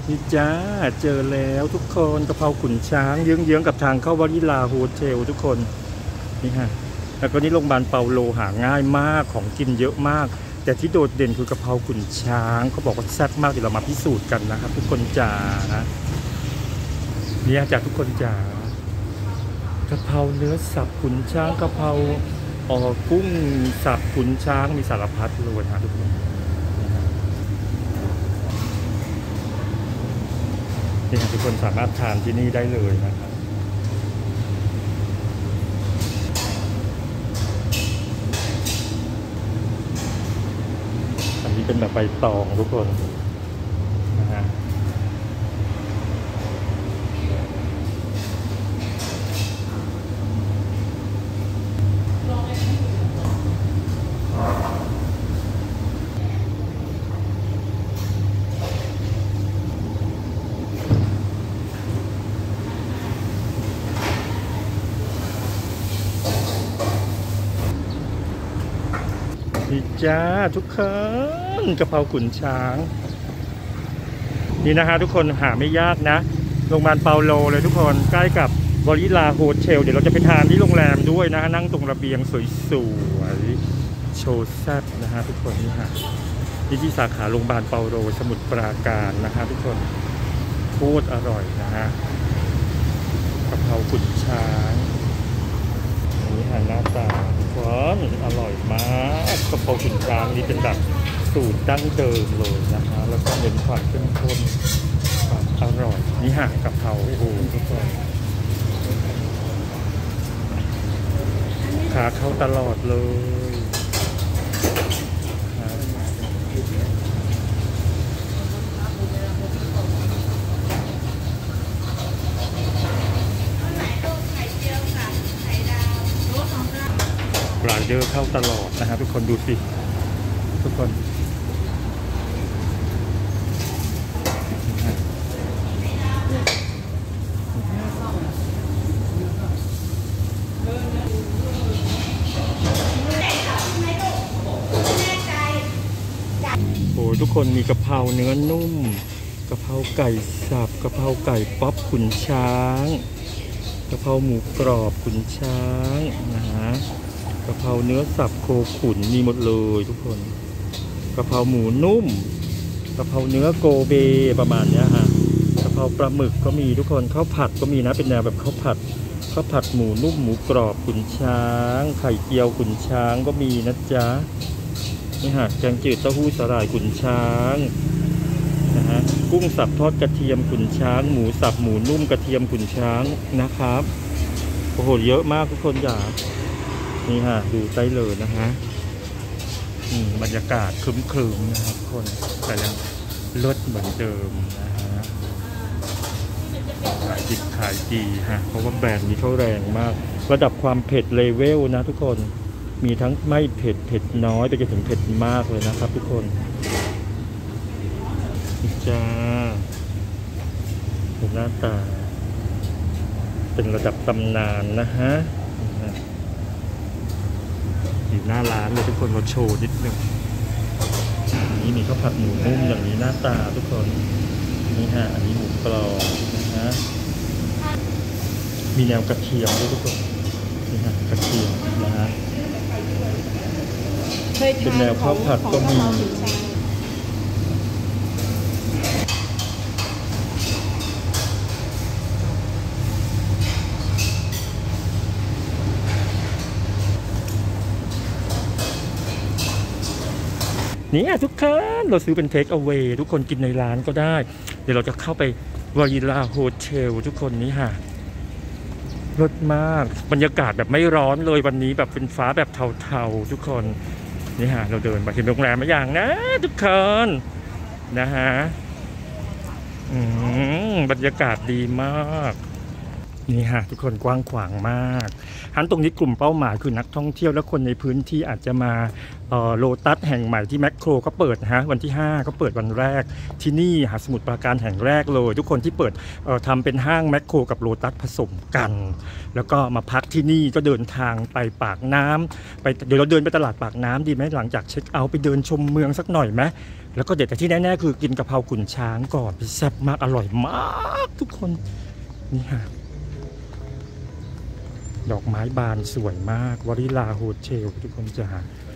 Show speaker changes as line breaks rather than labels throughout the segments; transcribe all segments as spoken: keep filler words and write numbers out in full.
นี่จ้าเจอแล้วทุกคนกะเพราขุนช้างเยื้องๆกับทางเข้าวาริลาโฮเทลทุกคนนี่ฮะแล้วก็นี่โรงพยาบาลเปาโลหาง่ายมากของกินเยอะมากแต่ที่โดดเด่นคือกะเพราขุนช้างเขาบอกว่าแซ่บมากเดี๋ยวเรามาพิสูจน์กันนะครับทุกคนจ้านะเนี่ยจากทุกคนจ้ากะเพราเนื้อสับขุนช้างกะเพราอ๋อกุ้งสับขุนช้างมีสารพัดเลยนะทุกคนนี่ทุกคนสามารถทานที่นี่ได้เลยนะครับอันนี้เป็นแบบใบตองทุกคนนะฮะนี่จ้าทุกคนกะเพราขุนช้างนี่นะฮะทุกคนหาไม่ยากนะโรงพยาบาลเปาโลเลยทุกคนใกล้กับวาริลาโฮเทลเดี๋ยวเราจะไปทานที่โรงแรมด้วยนะนั่งตรงระเบียงสวยๆโชว์แซ่บนะฮะทุกคนนี่ฮะนี่ที่สาขาโรงพยาบาลเปาโลสมุทรปราการนะฮะทุกคนโคตรอร่อยนะฮะกะเพราขุนช้างนี่ฮะหน้าตาว้าวอร่อยมากกะเพราขุนช้างนี่เป็นแบบสูตรดั้งเดิมเลยนะคะแล้วก็เน้นความเข้มข้นความอร่อยนี่ฮะกะเพราโอ้โหทุกคนขาเข้าตลอดเลยรายเดอร์เข้าตลอดนะฮะทุกคนดูสิทุกคนโอ้ทุกคนมีกะเพราเนื้อนุ่มกะเพราไก่สับกะเพราไก่ป๊อปขุนช้างกะเพราหมูกรอบขุนช้างนะฮะกะเพราเนื้อสับโคขุนมีหมดเลยทุกคนกะเพราหมูนุ่มกะเพราเนื้อโกเบประมาณนี้ฮะกะเพราปลาหมึกก็มีทุกคนข้าวผัดก็มีนะเป็นแนวแบบข้าวผัดข้าวผัดหมูนุ่มหมูกรอบขุนช้างไข่เจียวขุนช้างก็มีนะจ๊ะนี่ฮะแกงจืดเต้าหู้สาหร่ายขุนช้างนะฮะกุ้งสับทอดกระเทียมขุนช้างหมูสับหมูนุ่มกระเทียมขุนช้างนะครับโอ้โหเยอะมากทุกคนอย่านี่ฮะดูได้เลยนะฮะบรรยากาศครึ้มๆนะครับคนแต่ยังเลิศเหมือนเดิมนะฮะขายดิบขายดีฮะเพราะว่าแบรนด์นี้เขาแรงมากระดับความเผ็ดเลเวลนะทุกคนมีทั้งไม่เผ็ดเผ็ดน้อยไปจนถึงเผ็ดมากเลยนะครับทุกคนจ้าเป็นหน้าตาเป็นระดับตำนานนะฮะอยู่หน้าร้านเลยทุกคนเราโชว์นิดหนึ่งนี่มีข้าวผัดหมูนุ่มอย่างนี้หน้าตาทุกคนนี่ฮะอันนี้หมูกรอบนะฮะมีแนวกระเทียมด้วยทุกคนนี่ฮะกระเทียมนะฮะเป็นแนวข้าวผัดก็มีนี่ทุกคนเราซื้อเป็นเทคเอาเวย์ทุกคนกินในร้านก็ได้เดี๋ยวเราจะเข้าไปวาริลาโฮเทลทุกคนนี้ฮะรสมากบรรยากาศแบบไม่ร้อนเลยวันนี้แบบเป็นฟ้าแบบเทาๆทุกคนนี่ฮะเราเดินมาถึงโรงแรมมาอย่างนะทุกคนนะฮะบรรยากาศดีมากนี่ฮะทุกคนกว้างขวางมากฮันตรงนี้กลุ่มเป้าหมายคือนักท่องเที่ยวและคนในพื้นที่อาจจะมาโลตัสแห่งใหม่ที่แมคโครก็เปิดนะฮะวันที่ห้าก็เปิดวันแรกที่นี่หาสมุทรปราการแห่งแรกเลยทุกคนที่เปิดทำเป็นห้างแมคโครกับโลตัสผสมกันแล้วก็มาพักที่นี่ก็เดินทางไปปากน้ำไปเดี๋ยวเราเดินไปตลาดปากน้ำดีไหมหลังจากเช็คเอาท์ไปเดินชมเมืองสักหน่อยไหมแล้วก็เด็ดแต่ที่แน่ๆคือกินกะเพราขุนช้างก่อนแซ่บมากอร่อยมากทุกคนนี่ฮะดอกไม้บานสวยมากวริลาโฮเทลทุกคนจะ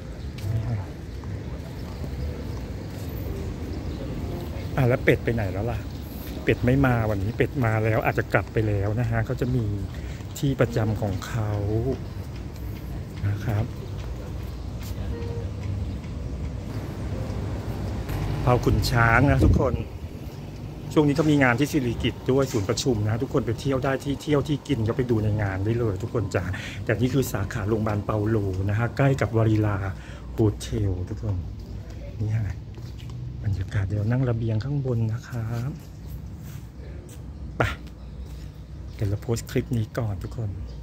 อ่ะแล้วเป็ดไปไหนแล้วล่ะเป็ดไม่มาวันนี้เป็ดมาแล้วอาจจะกลับไปแล้วนะฮะเขาจะมีที่ประจำของเขานะครับเผาขุนช้างนะทุกคนช่วงนี้ก็มีงานที่สิริกิติ์ด้วยศูนย์ประชุมนะทุกคนไปเที่ยวได้ที่เที่ยวที่กินก็ไปดูในงานได้เลยทุกคนจ้ะแต่นี่คือสาขาโรงพยาบาลเปาโลนะฮะใกล้กับวาริลาโฮเทลทุกคนนี่ฮะบรรยากาศเดี๋ยวนั่งระเบียงข้างบนนะครับไปเดี๋ยวเราโพสต์คลิปนี้ก่อนทุกคน